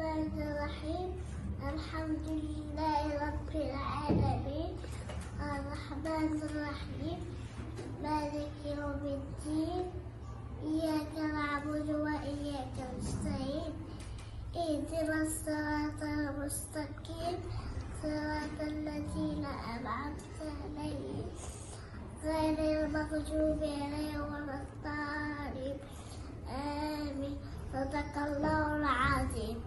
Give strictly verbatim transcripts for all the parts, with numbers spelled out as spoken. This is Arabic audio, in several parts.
الرحمن الرحيم الحمد لله رب العالمين الرحمن الرحيم مالك يوم الدين إياك نعبد وإياك نستعين اهدنا الصراط المستقيم صراط الذين أنعمت عليهم غير المغضوب عليهم ولا الضالين آمين. صدق الله العظيم.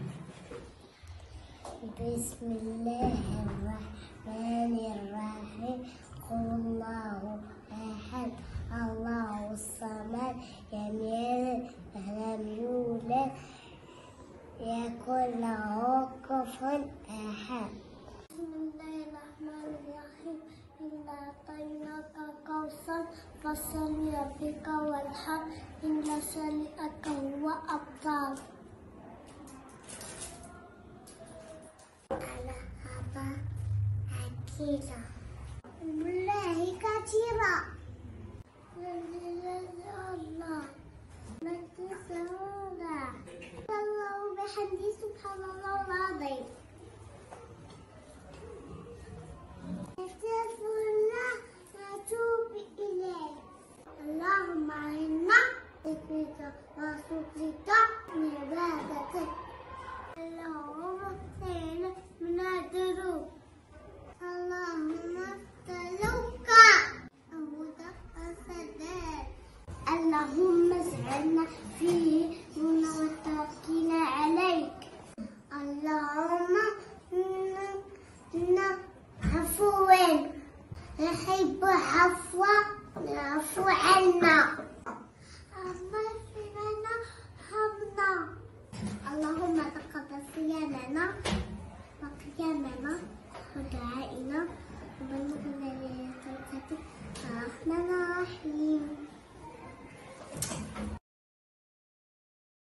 بسم الله الرحمن الرحيم قل الله أحد الله الصمد لم يلد ولم يولد يكن له كفوا أحد. بسم الله الرحمن الرحيم إنا أعطيناك الكوثر فصل لربك وانحر إن شانئك هو الأبتر. على هذا أكيدا بالله كثيرا الله لا تنسون الله بحمده سبحان الله العظيم. نتوب إليه اللهم إنا ذكرك وشكرك وعبادتك اللهم اغفر من الذنوب اللهم نسألك الهدى والسداد اللهم اجعلنا فيه من التوكل عليك اللهم إنا عفو نحب عفو العفو عنا اغفر لنا وارحمنا اللهم تقبل صيامنا وقيامنا ودعائنا وبلغنا ليلة القدر الرحمن الرحيم.